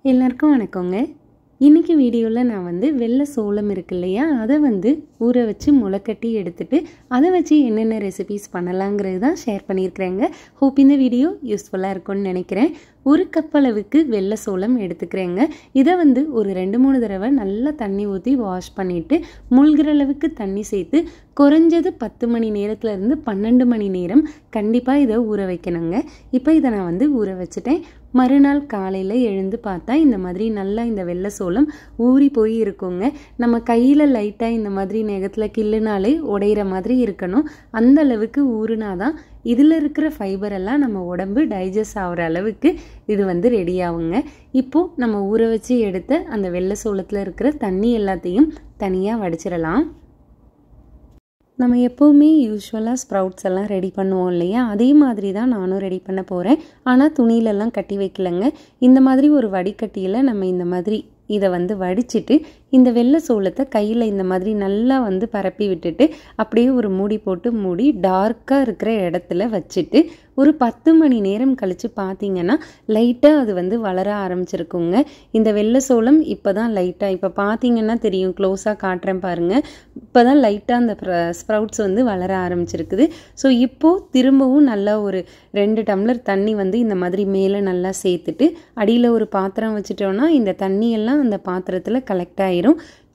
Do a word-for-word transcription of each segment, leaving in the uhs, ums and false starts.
எல்லாருக்கும் வணக்கங்க. இன்றைக்கி வீடியோவில் நான் வந்து வெள்ளை சோளம் இருக்கு இல்லையா, அதை வந்து ஊற வச்சு முளைக்கட்டி எடுத்துகிட்டு அதை வச்சு என்னென்ன ரெசிபீஸ் பண்ணலாங்கிறது தான் ஷேர் பண்ணியிருக்கிறேங்க. ஹோப் இந்த வீடியோ யூஸ்ஃபுல்லாக இருக்கும்னு நினைக்கிறேன். ஒரு கப் அளவுக்கு வெள்ளை சோளம் எடுத்துக்கிறேங்க. இதை வந்து ஒரு ரெண்டு மூணு தடவை நல்லா தண்ணி ஊற்றி வாஷ் பண்ணிவிட்டு முழுகிற அளவுக்கு தண்ணி சேர்த்து குறைஞ்சது பத்து மணி நேரத்துலேருந்து பன்னெண்டு மணி நேரம் கண்டிப்பாக இதை ஊற வைக்கணுங்க. இப்போ இதை நான் வந்து ஊற வச்சுட்டேன். மறுநாள் காலையில் எழுந்து பார்த்தா இந்த மாதிரி நல்லா இந்த வெள்ளை சோளம் ஊறி போய் இருக்குங்க. நம்ம கையில் லைட்டாக இந்த மாதிரி நெகத்தில் கிள்ளுனாலே உடையிற மாதிரி இருக்கணும். அந்த அளவுக்கு ஊறுனாதான் இதில் இருக்கிற ஃபைபர் எல்லாம் நம்ம உடம்பு டைஜஸ்ட் ஆகிற அளவுக்கு இது வந்து ரெடி ஆகுங்க. இப்போது நம்ம ஊற வச்சு எடுத்த அந்த வெள்ளை சோளத்தில் இருக்கிற தண்ணி எல்லாத்தையும் தனியாக வடிச்சிடலாம். நம்ம எப்போவுமே யூஸ்வலாக ஸ்ப்ரவுட்ஸ் எல்லாம் ரெடி பண்ணுவோம் இல்லையா, அதே மாதிரி தான் நானும் ரெடி பண்ண போகிறேன். ஆனால் துணியிலெல்லாம் கட்டி வைக்கலைங்க. இந்த மாதிரி ஒரு வடிகட்டியில் நம்ம இந்த மாதிரி இதை வந்து வடிச்சிட்டு இந்த வெள்ளை சோளத்தை கையில் இந்த மாதிரி நல்லா வந்து பரப்பி விட்டுட்டு அப்படியே ஒரு மூடி போட்டு மூடி டார்க்காக இருக்கிற இடத்துல வச்சுட்டு ஒரு பத்து மணி நேரம் கழித்து பார்த்தீங்கன்னா லைட்டாக அது வந்து வளர ஆரம்பிச்சிருக்குங்க. இந்த வெள்ளை சோளம் இப்போ தான் லைட்டாக இப்போ பார்த்தீங்கன்னா தெரியும், க்ளோஸாக காட்டுறேன் பாருங்கள். இப்போ தான் லைட்டாக அந்த ஸ்ப்ரவுட்ஸ் வந்து வளர ஆரம்பிச்சிருக்குது. ஸோ இப்போது திரும்பவும் நல்லா ஒரு ரெண்டு டம்ளர் தண்ணி வந்து இந்த மாதிரி மேலே நல்லா சேர்த்துட்டு அடியில் ஒரு பாத்திரம் வச்சுட்டோன்னா இந்த தண்ணியெல்லாம் அந்த பாத்திரத்தில் கலெக்ட் ஆகிடும்.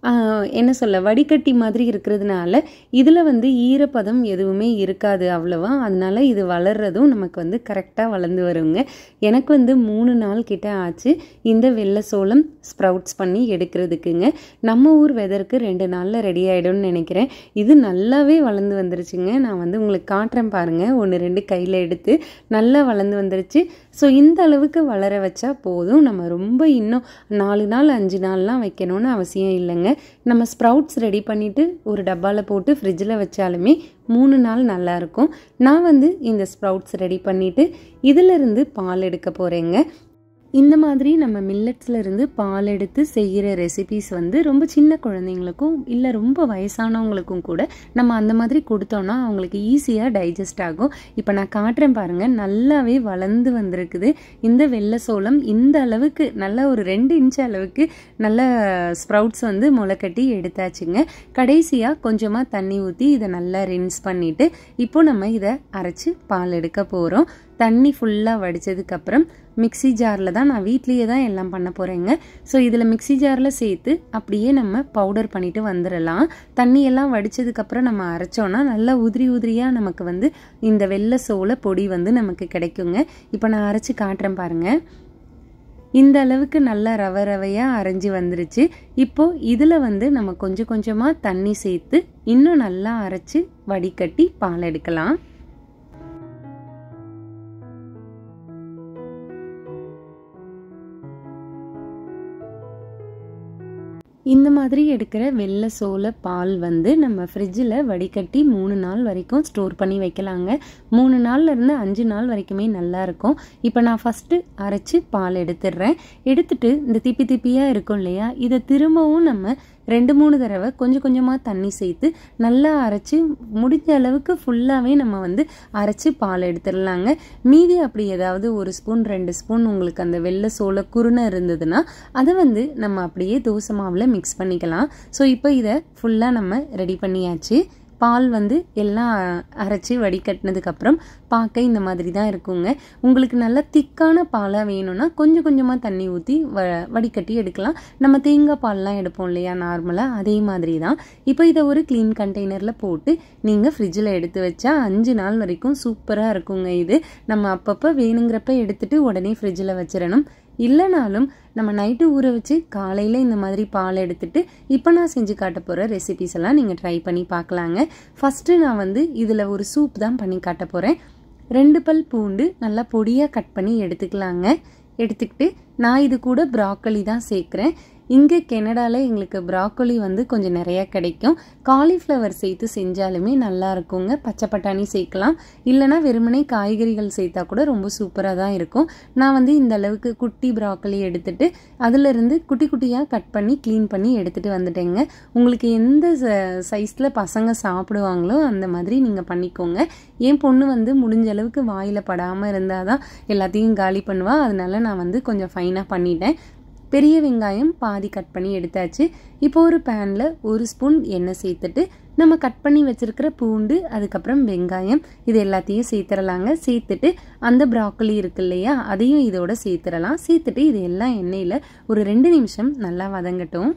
என்ன சொல்ல, வடிகட்டி மாதிரி இருக்கிறதுனால இதில் வந்து ஈரப்பதம் எதுவுமே இருக்காது அவ்வளவா. அதனால இது வளர்றதும் நமக்கு வந்து கரெக்டாக வளர்ந்து வருங்க. எனக்கு வந்து மூணு நாள் கிட்ட ஆச்சு இந்த வெள்ளை சோளம் ஸ்ப்ரவுட்ஸ் பண்ணி எடுக்கிறதுக்குங்க. நம்ம ஊர் வெதருக்கு ரெண்டு நாளில் ரெடி ஆகிடும்னு நினைக்கிறேன். இது நல்லாவே வளர்ந்து வந்துருச்சுங்க. நான் வந்து உங்களுக்கு காட்டுறேன் பாருங்கள். ஒன்று ரெண்டு கையில் எடுத்து நல்லா வளர்ந்து வந்துருச்சு. ஸோ இந்த அளவுக்கு வளர வச்சா போதும். நம்ம ரொம்ப இன்னும் நாலு நாள் அஞ்சு நாள்லாம் வைக்கணும்னு அவசியம் இல்லைங்க. நம்ம ஸ்ப்ரவுட்ஸ் ரெடி பண்ணிவிட்டு ஒரு டப்பாவில் போட்டு ஃப்ரிட்ஜில் வச்சாலுமே மூணு நாள் நல்லாயிருக்கும். நான் வந்து இந்த ஸ்ப்ரவுட்ஸ் ரெடி பண்ணிவிட்டு இதிலிருந்து பால் எடுக்க போகிறேங்க. இந்த மாதிரி நம்ம மில்லட்ஸில் இருந்து பால் எடுத்து செய்கிற ரெசிபீஸ் வந்து ரொம்ப சின்ன குழந்தைங்களுக்கும் இல்லை ரொம்ப வயசானவங்களுக்கும் கூட நம்ம அந்த மாதிரி கொடுத்தோன்னா அவங்களுக்கு ஈஸியாக டைஜஸ்ட் ஆகும். இப்போ நான் காட்டுறேன் பாருங்கள், நல்லாவே வளர்ந்து வந்திருக்குது இந்த வெள்ளை சோளம். இந்த அளவுக்கு நல்லா ஒரு ரெண்டு இன்ச்சு அளவுக்கு நல்ல ஸ்ப்ரவுட்ஸ் வந்து முளைக்கட்டி எடுத்தாச்சுங்க. கடைசியாக கொஞ்சமாக தண்ணி ஊற்றி இதை நல்லா ரின்ஸ் பண்ணிவிட்டு இப்போ நம்ம இதை அரைச்சி பால் எடுக்க போகிறோம். தண்ணி ஃபுல்லாக வடித்ததுக்கப்புறம் மிக்சி ஜாரில் தான், நான் வீட்லேயே தான் எல்லாம் பண்ண போகிறேங்க. ஸோ இதில் மிக்சி ஜாரில் சேர்த்து அப்படியே நம்ம பவுடர் பண்ணிவிட்டு வந்துடலாம். தண்ணியெல்லாம் வடித்ததுக்கப்புறம் நம்ம அரைச்சோன்னா நல்லா உதிரி உதிரியாக நமக்கு வந்து இந்த வெள்ளை சோள பொடி வந்து நமக்கு கிடைக்குங்க. இப்போ நான் அரைச்சி காட்டுறேன் பாருங்கள். இந்த அளவுக்கு நல்லா ரவை ரவையாக அரைஞ்சி வந்துருச்சு. இப்போது இதில் வந்து நம்ம கொஞ்சம் கொஞ்சமாக தண்ணி சேர்த்து இன்னும் நல்லா அரைச்சி வடிகட்டி பால் எடுக்கலாம். இந்த மாதிரி எடுக்கிற வெள்ளை சோள பால் வந்து நம்ம ஃப்ரிட்ஜில் வடிகட்டி மூணு நாள் வரைக்கும் ஸ்டோர் பண்ணி வைக்கலாங்க. மூணு நாள்லேருந்து அஞ்சு நாள் வரைக்குமே நல்லாயிருக்கும். இப்போ நான் ஃபஸ்ட்டு அரைச்சி பால் எடுத்துடுறேன். எடுத்துட்டு இந்த திப்பி திப்பியாக இருக்கும் இல்லையா, இதை திரும்பவும் நம்ம ரெண்டு மூணு தடவை கொஞ்சம் கொஞ்சமாக தண்ணி சேர்த்து நல்லா அரைச்சி முடிஞ்ச அளவுக்கு ஃபுல்லாகவே நம்ம வந்து அரைச்சி பால் எடுத்துடலாங்க. மீதி அப்படி ஏதாவது ஒரு ஸ்பூன் ரெண்டு ஸ்பூன் உங்களுக்கு அந்த வெள்ளை சோள குருணை இருந்ததுன்னா அதை வந்து நம்ம அப்படியே தோசை மாவில் மிக்ஸ் பண்ணிக்கலாம். ஸோ இப்போ இதை ஃபுல்லாக நம்ம ரெடி பண்ணியாச்சு. பால் வந்து எல்லாம் அரைச்சி வடிகட்டினதுக்கப்புறம் பார்க்க இந்த மாதிரி தான் இருக்குங்க. உங்களுக்கு நல்லா திக்கான பாலாக வேணும்னா கொஞ்சம் கொஞ்சமாக தண்ணி ஊற்றி வ வடிகட்டி எடுக்கலாம். நம்ம தேங்காய் பால்லாம் எடுப்போம் இல்லையா நார்மலாக, அதே மாதிரி தான். இப்போ இதை ஒரு க்ளீன் கண்டெய்னரில் போட்டு நீங்கள் ஃப்ரிட்ஜில் எடுத்து வச்சா அஞ்சு நாள் வரைக்கும் சூப்பராக இருக்குங்க. இது நம்ம அப்பப்போ வேணுங்கிறப்ப எடுத்துகிட்டு உடனே ஃப்ரிட்ஜில் வச்சிடணும். இல்லைனாலும் நம்ம நைட்டு ஊற வச்சு காலையில் இந்த மாதிரி பால் எடுத்துட்டு இப்போ நான் செஞ்சு காட்ட போகிற ரெசிபிஸ் எல்லாம் நீங்கள் ட்ரை பண்ணி பார்க்கலாங்க. ஃபஸ்ட்டு நான் வந்து இதில் ஒரு சூப் தான் பண்ணி காட்ட போகிறேன். ரெண்டு பல் பூண்டு நல்லா பொடியாக கட் பண்ணி எடுத்துக்கலாங்க. எடுத்துக்கிட்டு நான் இது கூட ப்ராக்கோலி தான் சேர்க்குறேன். இங்கே கனடாவில் எங்களுக்கு ப்ராக்கோலி வந்து கொஞ்சம் நிறையா கிடைக்கும். காலிஃப்ளவர் சேர்த்து செஞ்சாலுமே நல்லா இருக்குங்க. பச்சை பட்டாணி சேர்க்கலாம், இல்லைனா வெறுமனே காய்கறிகள் சேர்த்தா கூட ரொம்ப சூப்பராக தான் இருக்கும். நான் வந்து இந்த அளவுக்கு குட்டி ப்ராக்கோலி எடுத்துட்டு அதிலிருந்து குட்டி குட்டியாக கட் பண்ணி க்ளீன் பண்ணி எடுத்துகிட்டு வந்துட்டேங்க. உங்களுக்கு எந்த சைஸில் பசங்க சாப்பிடுவாங்களோ அந்த மாதிரி நீங்கள் பண்ணிக்கோங்க. என் பொண்ணு வந்து முடிஞ்ச அளவுக்கு வாயில் படாமல் இருந்தால் தான் எல்லாத்தையும் காலி பண்ணுவாள். அதனால நான் வந்து கொஞ்சம் ஃபைனாக பண்ணிட்டேன். பெரிய வெங்காயம் பாதி கட் பண்ணி எடுத்தாச்சு. இப்போ ஒரு பேனில் ஒரு ஸ்பூன் எண்ணெய் சேர்த்துட்டு நம்ம கட் பண்ணி வச்சுருக்கிற பூண்டு அதுக்கப்புறம் வெங்காயம் இது எல்லாத்தையும் சேர்த்துடலாங்க. சேர்த்துட்டு அந்த ப்ராக்கோலி இருக்கு இல்லையா அதையும் இதோட சேர்த்துடலாம். சேர்த்துட்டு இது எல்லாம் எண்ணெயில் ஒரு ரெண்டு நிமிஷம் நல்லா வதங்கட்டும்.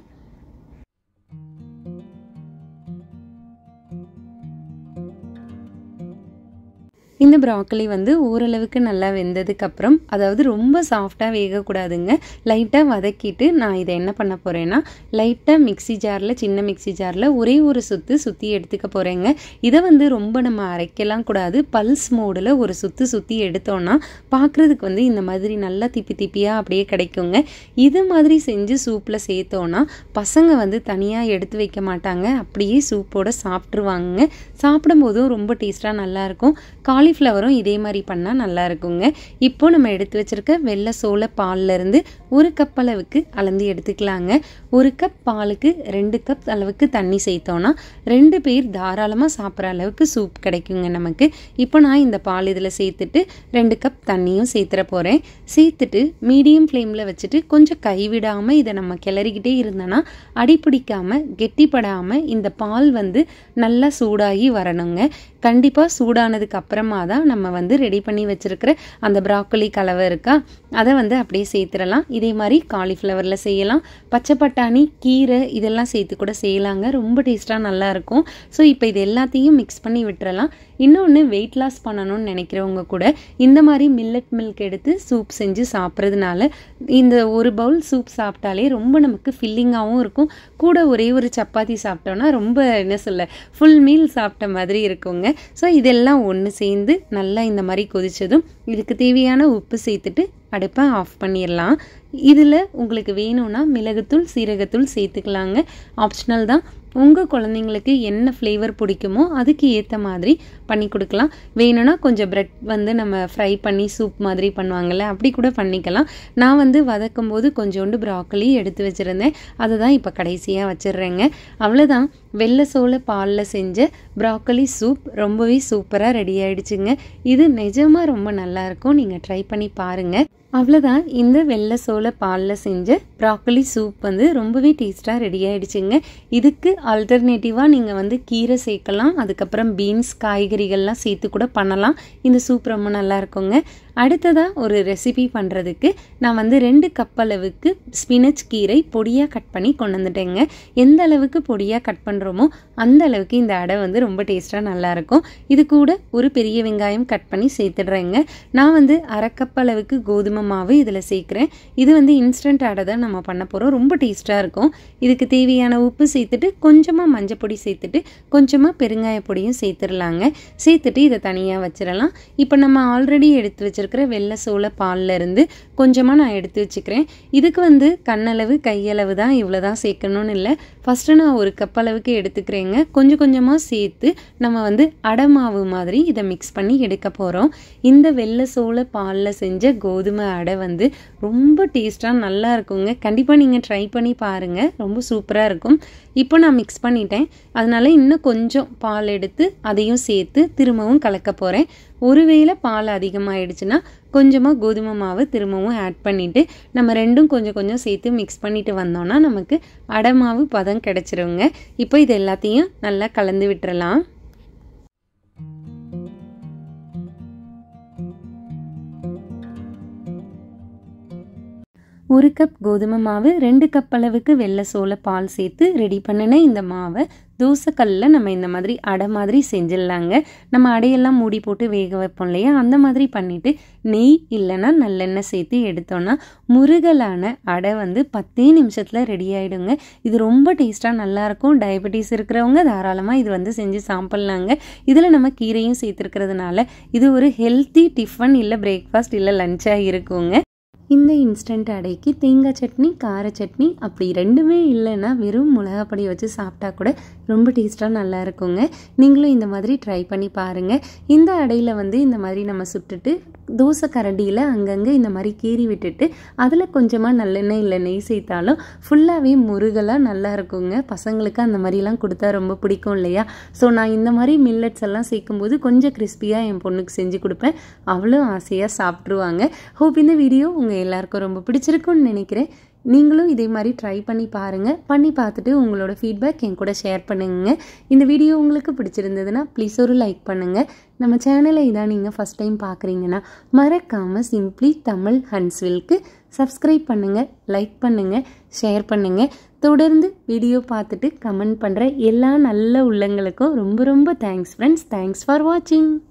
இந்த ப்ராக்கோலி வந்து ஓரளவுக்கு நல்லா வெந்ததுக்கப்புறம், அதாவது ரொம்ப சாஃப்டாக வேகக்கூடாதுங்க, லைட்டாக வதக்கிட்டு நான் இதை என்ன பண்ண போகிறேன்னா லைட்டாக மிக்சி ஜாரில் சின்ன மிக்சி ஜாரில் ஒரே ஒரு சுற்று சுற்றி எடுத்துக்க போகிறேங்க. இதை வந்து ரொம்ப நம்ம அரைக்கலாம் கூடாது, பல்ஸ் மோடில் ஒரு சுற்று சுற்றி எடுத்தோன்னா பார்க்குறதுக்கு வந்து இந்த மாதிரி நல்லா திப்பி திப்பியாக அப்படியே கிடைக்குங்க. இது மாதிரி செஞ்சு சூப்பில் சேர்த்தோன்னா பசங்க வந்து தனியாக எடுத்து வைக்க மாட்டாங்க, அப்படியே சூப்போடு சாப்பிட்ருவாங்க. சாப்பிடும்போதும் ரொம்ப டேஸ்ட்டாக நல்லாயிருக்கும். காலிஃப்ளவரும் இதே மாதிரி பண்ணால் நல்லா இருக்குங்க. இப்போ நம்ம எடுத்து வச்சிருக்க வெள்ளை சோள பால்ல இருந்து ஒரு கப் அளவுக்கு அளந்து எடுத்துக்கலாங்க. ஒரு கப் பாலுக்கு ரெண்டு கப் அளவுக்கு தண்ணி சேர்த்தோன்னா ரெண்டு பேர் தாராளமாக சாப்பிட்ற அளவுக்கு சூப் கிடைக்குங்க நமக்கு. இப்போ நான் இந்த பால் இதில் சேர்த்துட்டு ரெண்டு கப் தண்ணியும் சேர்த்துற போகிறேன். சேர்த்துட்டு மீடியம் ஃப்ளேமில் வச்சுட்டு கொஞ்சம் கைவிடாமல் இதை நம்ம கிளறிக்கிட்டே இருந்தோன்னா அடிப்பிடிக்காமல் கெட்டிப்படாமல் இந்த பால் வந்து நல்லா சூடாகி வரணுங்க. கண்டிப்பாக சூடானதுக்கு அப்புறமா தான் நம்ம வந்து ரெடி பண்ணி வச்சுருக்கிற அந்த ப்ராக்கோலி கலவை இருக்கா அதை வந்து அப்படியே சேர்த்துடலாம். இதே மாதிரி காலிஃப்ளவரில் செய்யலாம், பச்சை பட்டாணி கீரை இதெல்லாம் சேர்த்து கூட செய்யலாங்க, ரொம்ப டேஸ்ட்டாக நல்லாயிருக்கும். ஸோ இப்போ இது எல்லாத்தையும் மிக்ஸ் பண்ணி விட்டுறலாம். இன்னொன்று வெயிட் லாஸ் பண்ணணும்னு நினைக்கிறவங்க கூட இந்த மாதிரி மில்லட் மில்க் எடுத்து சூப் செஞ்சு சாப்பிட்றதுனால இந்த ஒரு பவுல் சூப் சாப்பிட்டாலே ரொம்ப நமக்கு ஃபில்லிங்காகவும் இருக்கும். கூட ஒரே ஒரு சப்பாத்தி சாப்பிட்டோன்னா ரொம்ப என்ன சொல்ல ஃபுல் மீல் சாப்பிட்ட மாதிரி இருக்குங்க. ஸோ இதெல்லாம் ஒன்று சேர்ந்து நல்லா இந்த மாதிரி கொதிச்சதும் இதுக்கு தேவையான உப்பு சேர்த்துட்டு அடுப்பை ஆஃப் பண்ணிடலாம். இதில் உங்களுக்கு வேணும்னா மிளகுத்தூள் சீரகத்தூள் சேர்த்துக்கலாங்க, ஆப்ஷனல் தான். உங்கள் குழந்தைங்களுக்கு என்ன ஃப்ளேவர் பிடிக்குமோ அதுக்கு ஏற்ற மாதிரி பண்ணி கொடுக்கலாம். வேணும்னா கொஞ்சம் ப்ரெட் வந்து நம்ம ஃப்ரை பண்ணி சூப் மாதிரி பண்ணுவாங்கள்ல அப்படி கூட பண்ணிக்கலாம். நான் வந்து வதக்கும் போது கொஞ்சோண்டு ப்ராக்கோலி எடுத்து வச்சுருந்தேன், அதை தான் இப்போ கடைசியாக வச்சிடுறேங்க. அவ்வளோதான், வெள்ளை சோள பாலில் செஞ்ச ப்ராக்கோலி சூப் ரொம்பவே சூப்பராக ரெடி ஆகிடுச்சுங்க. இது நிஜமாக ரொம்ப நல்லாயிருக்கும், நீங்கள் ட்ரை பண்ணி பாருங்கள். அவ்வளோதான், இந்த வெள்ளை சோள பாலில் செஞ்ச ப்ராக்கோலி சூப் வந்து ரொம்பவே டேஸ்ட்டாக ரெடி ஆகிடுச்சுங்க. இதுக்கு ஆல்டர்னேட்டிவாக நீங்கள் வந்து கீரை சேர்க்கலாம், அதுக்கப்புறம் பீன்ஸ் காய்கறிகள்லாம் சேர்த்து கூட பண்ணலாம். இந்த சூப் ரொம்ப நல்லா இருக்குங்க. அடுத்ததாக ஒரு ரெசிபி பண்ணுறதுக்கு நான் வந்து ரெண்டு கப் அளவுக்கு ஸ்பினச் கீரை பொடியாக கட் பண்ணி கொண்டு வந்துட்டேங்க. எந்த அளவுக்கு பொடியாக கட் பண்ணுறோமோ அந்த அளவுக்கு இந்த அடை வந்து ரொம்ப டேஸ்ட்டாக நல்லாயிருக்கும். இது கூட ஒரு பெரிய வெங்காயம் கட் பண்ணி சேர்த்துடுறேங்க. நான் வந்து அரை கப் அளவுக்கு கோதுமை மாவு இதில் சேர்க்குறேன். இது வந்து இன்ஸ்டன்ட் அடை தான் நம்ம பண்ண போகிறோம், ரொம்ப டேஸ்ட்டாக இருக்கும். இதுக்கு தேவையான உப்பு சேர்த்துட்டு கொஞ்சமாக மஞ்சள் பொடி சேர்த்துட்டு கொஞ்சமாக பெருங்காய பொடியும் சேர்த்துடலாங்க. சேர்த்துட்டு இதை தனியாக வச்சிடலாம். இப்போ நம்ம ஆல்ரெடி எடுத்து வச்சிருக்க வெள்ளை சோள பால்ல இருந்து கொஞ்சமாக நான் எடுத்து வச்சுக்கிறேன். இதுக்கு வந்து கண்ணளவு கையளவு தான் இவ்வளோ தான் சேர்க்கணும்னு இல்லை. ஃபஸ்ட்டு நான் ஒரு கப் அளவுக்கு எடுத்துக்கிறேங்க. கொஞ்சம் கொஞ்சமாக சேர்த்து நம்ம வந்து அடை மாவு மாதிரி இதை மிக்ஸ் பண்ணி எடுக்க போகிறோம். இந்த வெள்ளை சோள பாலில் செஞ்ச கோதுமை அடை வந்து ரொம்ப டேஸ்ட்டாக நல்லா இருக்குங்க. கண்டிப்பாக நீங்கள் ட்ரை பண்ணி பாருங்கள், ரொம்ப சூப்பராக இருக்கும். இப்போ நான் மிக்ஸ் பண்ணிட்டேன், அதனால இன்னும் கொஞ்சம் பால் எடுத்து அதையும் சேர்த்து திரும்பவும் கலக்க போகிறேன். ஒருவேளை பால் அதிகமாகிடுச்சுன்னா கொஞ்சமாக கோதுமை மாவு திரும்பவும் ஆட் பண்ணிவிட்டு நம்ம ரெண்டும் கொஞ்சம் கொஞ்சம் சேர்த்து மிக்ஸ் பண்ணிட்டு வந்தோம்னா நமக்கு அடை மாவு பதம் கிடச்சிருங்க. இப்போ இது எல்லாத்தையும் நல்லா கலந்து விட்டுறலாம். ஒரு கப் கோதுமை மாவு ரெண்டு கப் அளவுக்கு வெள்ளை சோள பால் சேர்த்து ரெடி பண்ணின இந்த மாவை தோசைக்கல்லில் நம்ம இந்த மாதிரி அடை மாதிரி செஞ்சிடலாங்க. நம்ம அடையெல்லாம் மூடி போட்டு வேக வைப்போம் இல்லையா, அந்த மாதிரி பண்ணிவிட்டு நெய் இல்லைன்னா நல்லெண்ணெய் சேர்த்து எடுத்தோன்னா முருகலான அடை வந்து பத்தே நிமிஷத்தில் ரெடி ஆகிடுங்க. இது ரொம்ப டேஸ்ட்டாக நல்லாயிருக்கும். டயபெட்டிஸ் இருக்கிறவங்க தாராளமாக இது வந்து செஞ்சு சாப்பிட்லாங்க. இதில் நம்ம கீரையும் சேர்த்துருக்கிறதுனால இது ஒரு ஹெல்த்தி டிஃபன் இல்லை பிரேக்ஃபாஸ்ட் இல்லை லஞ்சாக இருக்குங்க. இந்த இன்ஸ்டன்ட் அடைக்கு தேங்காய் சட்னி கார சட்னி அப்படி ரெண்டுமே இல்லைன்னா வெறும் மிளகாப்பொடி வச்சு சாப்பிட்டா கூட ரொம்ப டேஸ்ட்டாக நல்லா இருக்குங்க. நீங்களும் இந்த மாதிரி ட்ரை பண்ணி பாருங்கள். இந்த அடையில் வந்து இந்த மாதிரி நம்ம சுட்டுட்டு தோசை கரண்டியில் அங்கங்கே இந்த மாதிரி கீறி விட்டுட்டு அதில் கொஞ்சமாக நல்லெண்ணெய் இல்லை நெய் சேர்த்தாலும் ஃபுல்லாகவே முருகலாக நல்லா இருக்குங்க. பசங்களுக்கு அந்த மாதிரிலாம் கொடுத்தா ரொம்ப பிடிக்கும் இல்லையா. ஸோ நான் இந்த மாதிரி மில்லட்ஸ் எல்லாம் சேர்க்கும்போது கொஞ்சம் கிறிஸ்பியாக என் பொண்ணுக்கு செஞ்சு கொடுப்பேன், அவ்வளோ ஆசையாக சாப்பிட்ருவாங்க. ஹோப் இந்த வீடியோ உங்கள் எல்லாருக்கும் ரொம்ப பிடிச்சிருக்குன்னு நினைக்கிறேன். நீங்களும் இதே மாதிரி ட்ரை பண்ணி பாருங்கள். பண்ணி பார்த்துட்டு உங்களோட ஃபீட்பேக் என் கூட ஷேர் பண்ணுங்க. இந்த வீடியோ உங்களுக்கு பிடிச்சிருந்ததுன்னா ப்ளீஸ் ஒரு லைக் பண்ணுங்கள். நம்ம சேனலை இதான் நீங்கள் ஃபஸ்ட் டைம் பார்க்குறீங்கன்னா மறக்காமல் சிம்ப்ளி தமிழ் ஹன்ஸ்வில்க்கு சப்ஸ்கிரைப் பண்ணுங்கள், லைக் பண்ணுங்கள், ஷேர் பண்ணுங்கள். தொடர்ந்து வீடியோ பார்த்துட்டு கமெண்ட் பண்ணுற எல்லா நல்ல உள்ளங்களுக்கும் ரொம்ப ரொம்ப தேங்க்ஸ் ஃப்ரெண்ட்ஸ். தேங்க்ஸ் ஃபார் வாட்சிங்.